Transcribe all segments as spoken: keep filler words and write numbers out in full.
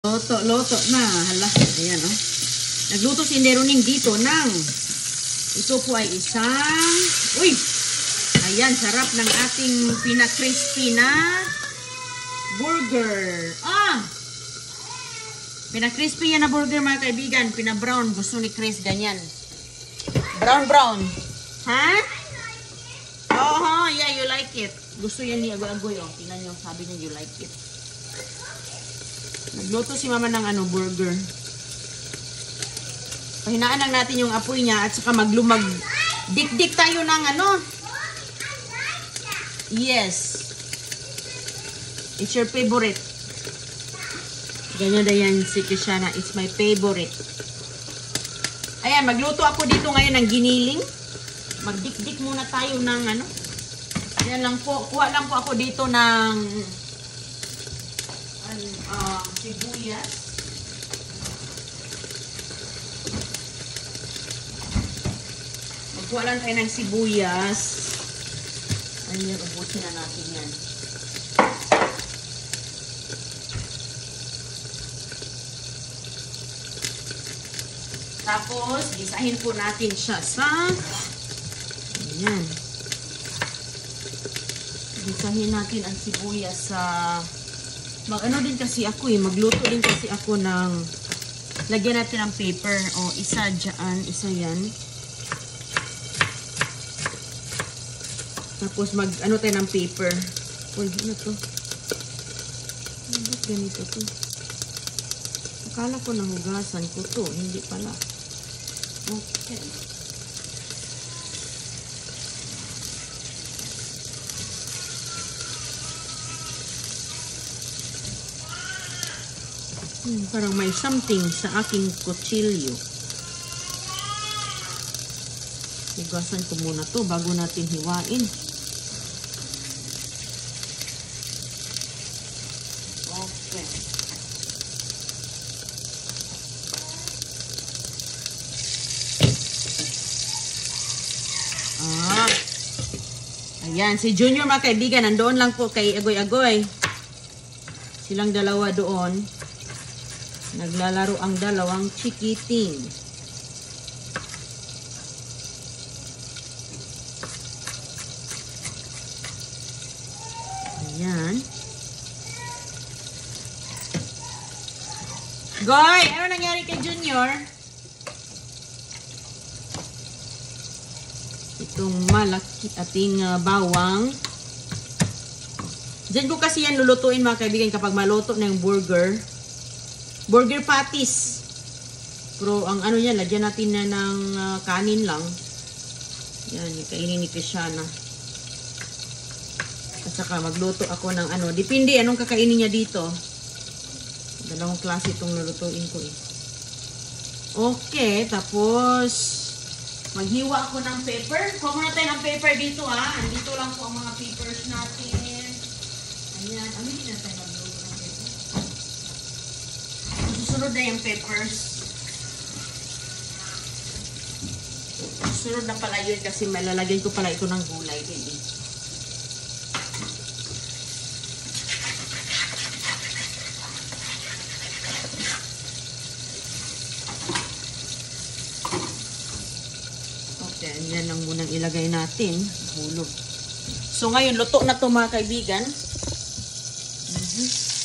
Loto, loto na. Hala, ayan oh. Nagluto si Neroning dito ng ito po ay isang uy! Ayan, sarap ng ating pina-crispy na burger. Ah! Pina-crispy yan na burger mga kaibigan. Pina-brown. Gusto ni Chris ganyan. Brown, brown. Ha? Oh, huh? Yeah, you like it. Gusto yan ni Agoy-Agoy oh. Tingnan nyo, sabi niya you like it. Nagluto si mama ng ano, burger. Pahinaan lang natin yung apoy niya at saka maglumag. Dik-dik tayo ng ano. Yes. It's your favorite. Ganyan na yan si Kishana. It's my favorite. Ayan, magluto ako dito ngayon ng giniling. Magdik-dik muna tayo ng ano. Ayan lang po. Kuha lang po ako dito ng Uh, sibuyas. Magkuha lang tayo ng sibuyas. Ayan, ubusin na natin yan. Tapos, gisahin po natin siya sa ayan. Gisahin natin ang sibuyas sa mag-ano din kasi ako eh, magluto din kasi ako ng lagyan natin ng paper o isa dyan, isa yan. Tapos mag-ano tayo ng paper. Uy, ano to? Ba't ganito to? Akala ko nahugasan ko to, hindi pala. Okay. Hmm, parang may something sa aking kutsilyo. Hugasan ko muna to bago natin hiwain. Okay. Ah. Ayan, si Junior mga kaibigan, nandoon lang po kay Agoy-Agoy. Silang dalawa doon. Naglalaro ang dalawang chikiting. Ayan. Goy, ano nangyari kay Junior? Itong malaki ating uh, bawang. Diyan ko kasi yan lulutuin mga kaibigan kapag maluto na yung burger. Burger patties. Pero ang ano yan, lagyan natin na ng uh, kanin lang. Yan, kainin ni Kishana. At saka magluto ako ng ano. Depende anong kakainin niya dito. Dalawang klase itong lulutuin ko eh. Okay, tapos maghiwa ako ng paper. Kuha muna tayo ng paper dito ha. Andito lang po ang mga papers natin. Ayan, aminin na tayo magluto ng paper. Susunod na yung peppers. Susunod na pala yun kasi malalagyan ko pala ito ng gulay. Baby. Okay, yan lang munang ilagay natin. Hulog. So ngayon, luto na ito mga kaibigan. Mm-hmm.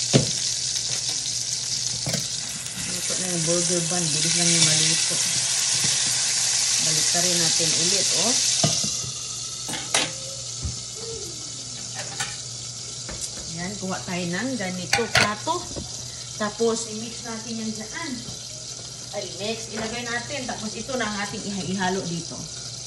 Yung burger bun, bilis lang yung maluto. Balik rin natin ulit, oh. Yan, kuha tayo ng ganito plato. Tapos, i-mix natin yan dyan. Ay, mix, ilagay natin. Tapos, ito na ang ating ihalo dito.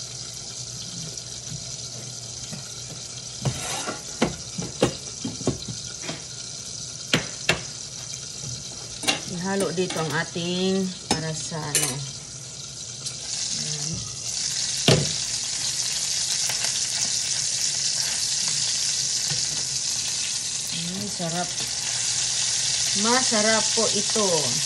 Ihalo dito ang ating para sa ano. Ayan. Ayan, sarap. Masarap po ito.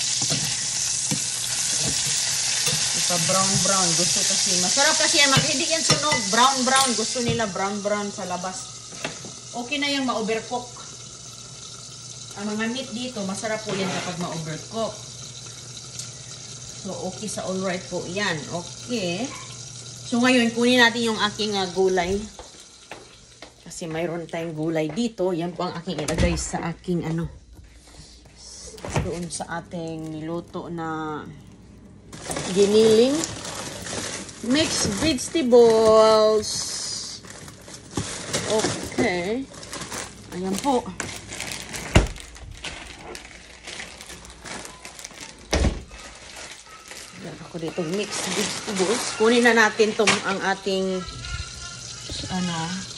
Ipa brown brown. Gusto kasi. Masarap kasi yan. Hindi yan sunog. Brown brown. Gusto nila brown brown sa labas. Okay na yung ma-overcook. ang mga meat dito, masarap po yan kapag ma-overcook. So, okay sa alright po yan. Okay. So, ngayon, kunin natin yung aking uh, gulay. Kasi mayroon tayong gulay dito. Yan po ang aking ilagay sa aking ano. Doon sa ating niluto na giniling. Mixed vegetables. Okay. Ayan po. Ayan ako dito. Mixed vegetables. Kunin na natin tong ang ating ano.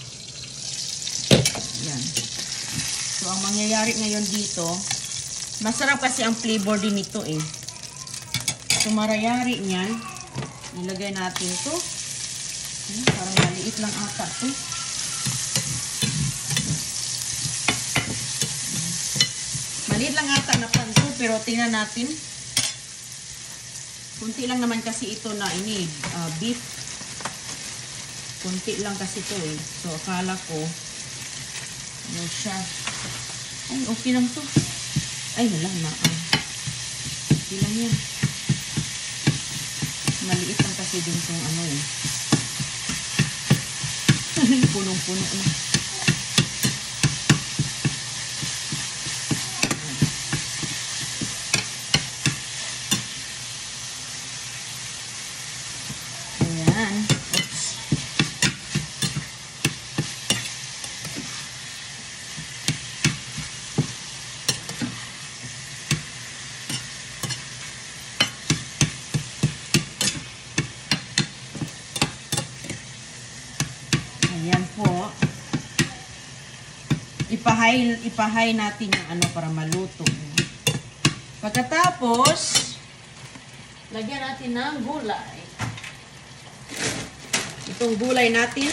Ayan. So, ang mangyayari ngayon dito, masarap kasi ang flavor din nito eh. So, marayari niyan. Nilagay natin to. Ayan, parang maliit lang ata to. Maliit lang ata na pan to, pero tingnan natin. Kunti lang naman kasi ito na ini, uh, beef. Kunti lang kasi to eh. So, akala ko, ano siya. Ay, okay lang to. Ay, wala na. Ay. Okay lang yan. Maliit lang kasi din itong ano eh. Punong-puno na. Ayan. Oops. Ayan po. Ipahay, ipahay natin yung ano para maluto. Pagkatapos, lagyan natin ng gulay. Itong gulay natin.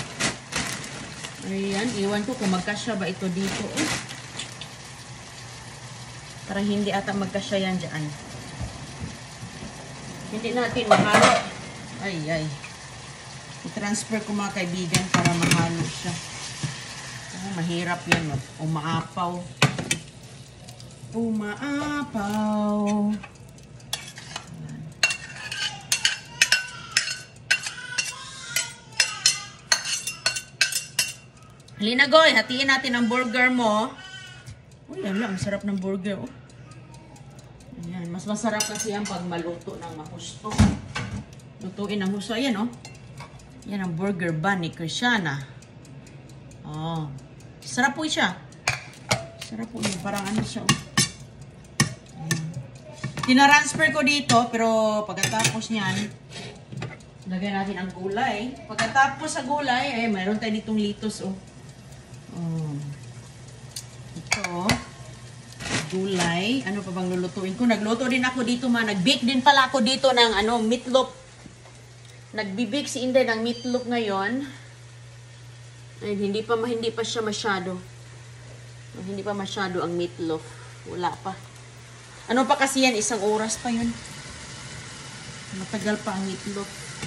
Ayan, iwan ko kung magkasya ba ito dito. Eh. Para hindi ata magkasya yan dyan. Hindi natin mahalo. Ay, ay. I-transfer ko mga kaibigan para mahalo siya. Oh, mahirap yan. Umaapaw. Umaapaw. Halina, Goy. Hatiin natin ang burger mo. Uy, yan lang. Sarap ng burger. Oh. Ayan. Mas masarap kasi yan pag maluto ng mahusto. Lutuin ng husto. Ayan, oh. Yan ang burger bun ni Christiana. Oh. Sarap po siya. Sarap po yun. Parang ano siya. Oh. Tinaransfer ko dito. Pero pagkatapos niyan, lagay natin ang gulay. Pagkatapos sa gulay, eh, mayroon tayo ditong litos. Oh. Oh. Ito. Gulay. Ano pa bang lulutuin ko? Nagluto din ako dito ma. Nag-bake din pala ako dito ng ano, meatloaf. Nagbi-bake si Inday ng meatloaf ngayon. Ay, hindi pa hindi pa siya masyado. Hindi pa masyado ang meatloaf. Wala pa. Ano pa kasi yan? Isang oras pa yun. Matagal pa ang meatloaf.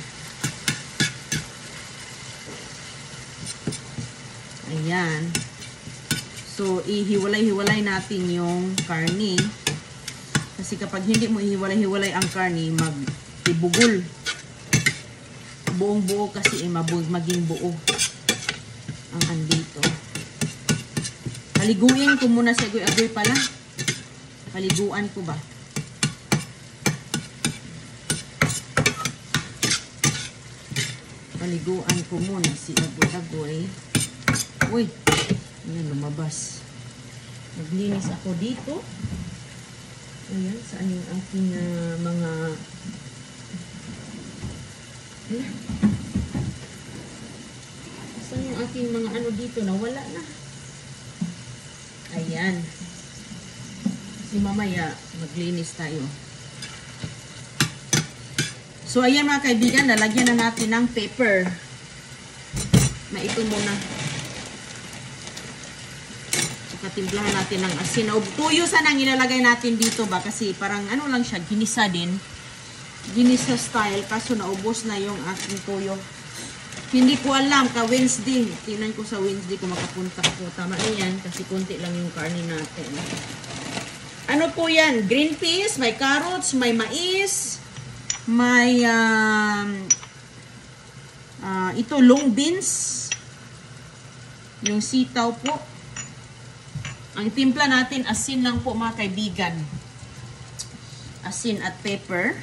Ayan. So, ihiwalay-hiwalay natin yung karni. Kasi kapag hindi mo ihiwalay-hiwalay ang karni, mag-ibugol. Buong buo kasi eh, maging buo ang andito. Paliguin ko muna sa agoy-agoy pala. Paliguan ko ba? Paliguan ko muna si agoy-agoy. Uy, ayan, lumabas. Naglinis ako dito. Ayan, saan yung aking uh, mga... Ayan. Saan yung aking mga ano dito na wala na. Ayan. Kasi mamaya, maglinis tayo. So, ayan mga kaibigan, lalagyan na natin ng pepper. Maito muna. Timplahan natin ng asin. O, tuyo sana ang ilalagay natin dito ba? Kasi parang ano lang siya, ginisa din. Ginisa style. Kaso naubos na yung ating tuyo. Hindi ko alam, ka Wednesday. Tingnan ko sa Wednesday kung makapunta ko. Tama na yan, kasi konti lang yung karne natin. Ano po yan? Green peas, may carrots, may mais, may um, uh, ito, long beans, yung sitaw po. Ang timpla natin, asin lang po mga kaibigan. Asin at pepper.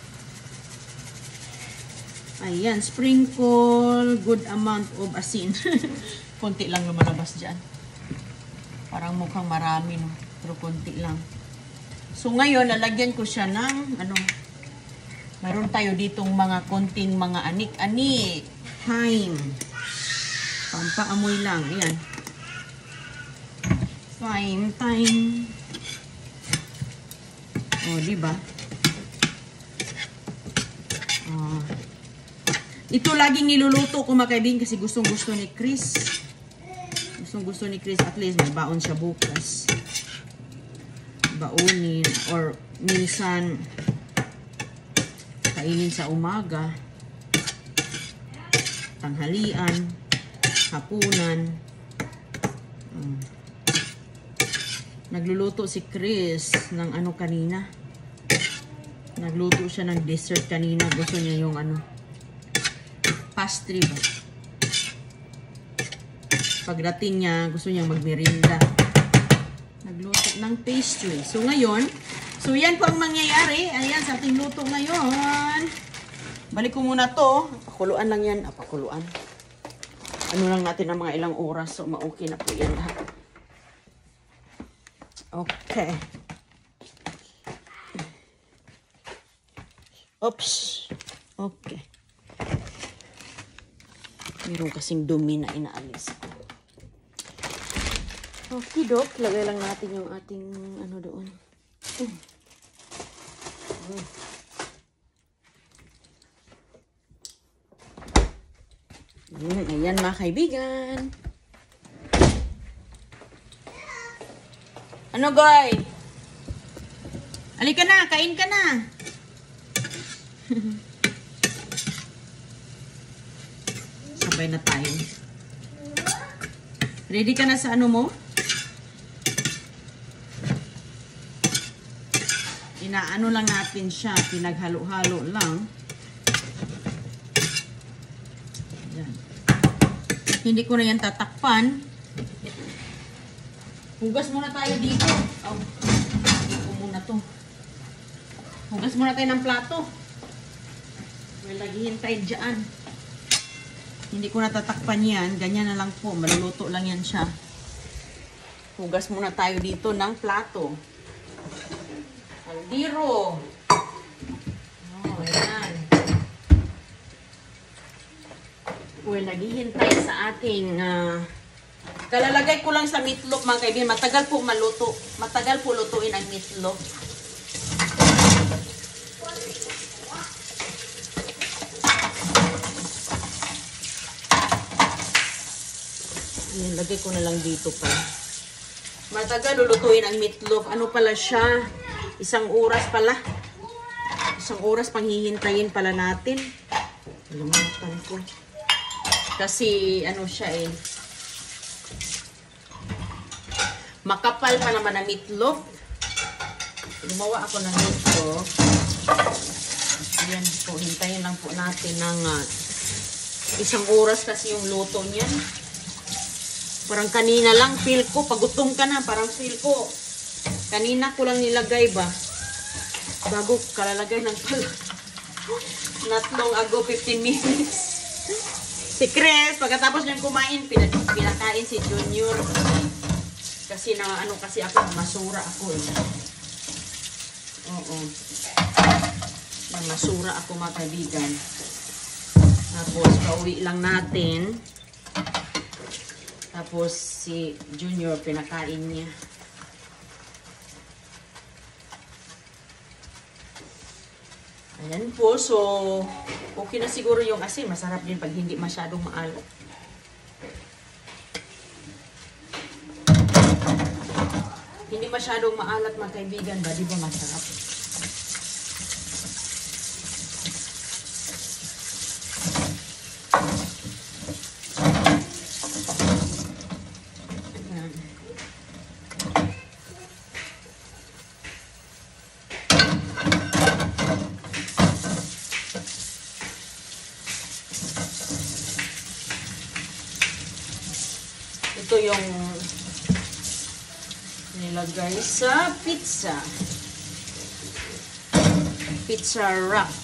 Ayan, sprinkle, good amount of asin. Konti lang lumalabas dyan. Parang mukhang marami, no? Pero konti lang. So ngayon, lalagyan ko siya ng, ano, mayroon tayo ditong mga konting mga anik-anik. Thyme. Pampaamoy lang. Ayan. Thyme, thyme. O, diba? Oh. Ito laging niluluto ko mga kaibigan kasi gustong gusto ni Chris. Gustong gusto ni Chris, at least may baon siya bukas. Baonin or minsan kainin sa umaga, tanghalian, hapunan. Hmm. Nagluluto si Chris ng ano kanina. Nagluto siya ng dessert kanina. Gusto niya yung ano, pastry ba? Pagdating niya, gusto niya magmerienda. Nagluto ng pastry. So ngayon, so yan po ang mangyayari. Ayan, sa ating luto ngayon. Balik ko muna to. Pakuluan lang yan. Ah, pakuluan. Ano lang natin ng mga ilang oras. So, ma-okay na po yan lahat. Okay. Oops. Okay. Meron kasing dumi na inaalis ko. Okay, Dok. Lagay lang natin yung ating ano doon. Hmm. Hmm. Hmm, ayan mga kaibigan. Ano, Goy? Halika na, kain ka na. Sabay na tayo. Ready ka na sa ano mo? Inaano lang natin siya, pinaghalo-halo lang. Yan. Hindi ko na yan tatakpan. Hugas muna tayo dito. Oh, dito muna to. Hugas muna tayo ng plato. May naghihintay dyan. Hindi ko natatakpan yan. Ganyan na lang po. Maluluto lang yan siya. Hugas muna tayo dito ng plato. Aldiro. Oh, ayan. Well, naghihintay sa ating uh, kalalagay ko lang sa meatloaf mga kaibigan. Matagal po maluto. Matagal po lutuin ang meatloaf. Ayan, lagay ko na lang dito pa. Matagal lulutuin ang meatloaf. Ano pala siya? Isang oras pala. Isang oras pang hihintayin pala natin. Lumatan ko. Kasi ano siya eh. Makapal pa naman ang meatloaf. Gumawa ako ng meatloaf. Ayan po. Hintayin lang po natin ng uh, isang oras kasi yung luto niyan. Parang kanina lang, feel ko, pagutom ka na, parang feel ko, kanina ko lang nilagay ba, bago kalalagay ng pala, not long ago, fifteen minutes. Si Chris, pagkatapos niyang kumain, pinak pinakain si Junior, kasi na, ano kasi ako, masura ako eh. Oo. Masura ako mga kaibigan. Tapos, pauwi lang natin. Tapos, si Junior, pinakain niya. Ayan po. So, okay na siguro yung asin. Masarap din pag hindi masyadong maalat. Hindi masyadong maalat mga kaibigan ba? Di ba masarap? yung nilagay sa pizza. Pizza rack.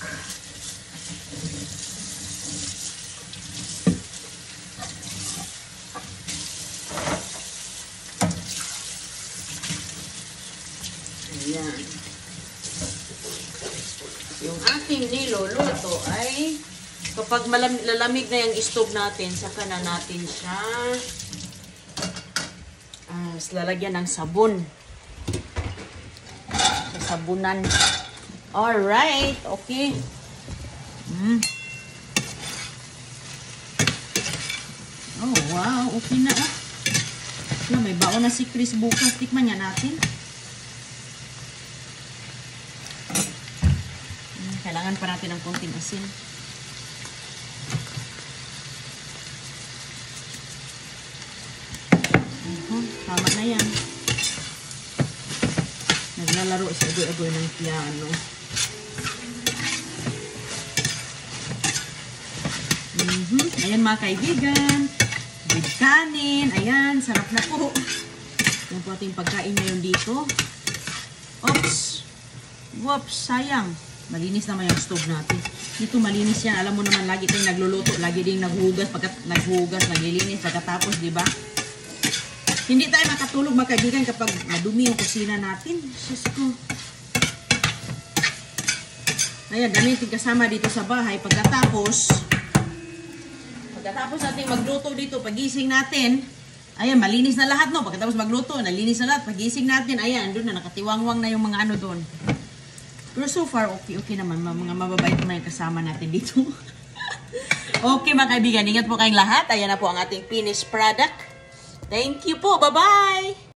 Ayan. Yung ating niluluto ay kapag lalamig na yung stove natin, saka na natin siya uh, lalagyan ng sabon. Sabunan. Alright. Okay. Mm. Oh, wow. Okay na. Oh. Yeah, may baon na si Chris bukas. Tikman niya natin. Mm, kailangan pa natin ng konting asin. Uh-huh. Tama na yan. Naglalaro sa agoy-agoy ng piano. Mm-hmm. Ayan mga kaibigan. With kanin. Ayan, sarap na po. Yan po ating pagkain ngayon dito. Oops. Whoops, sayang. Malinis naman yung stove natin. Dito malinis yan. Alam mo naman, lagi tayong nagluluto. Lagi din naghugas. Pagkat naghugas, naglilinis. Pagkatapos, di ba? Hindi tayo makatulog mga kaibigan kapag madumi yung kusina natin. Diyos ko. Ayan, gamitin kasama dito sa bahay. Pagkatapos, pagkatapos natin magluto dito, pagising natin, ayan, malinis na lahat, no? Pagkatapos magluto, nalinis na lahat, pagising natin, ayan, doon na, nakatiwangwang na yung mga ano doon. Pero so far, okay, okay naman. Mga mababait naman yung kasama natin dito. Okay mga kaibigan, ingat po kayong lahat. Ayan na po ang ating finished product. Thank you po. Bye-bye!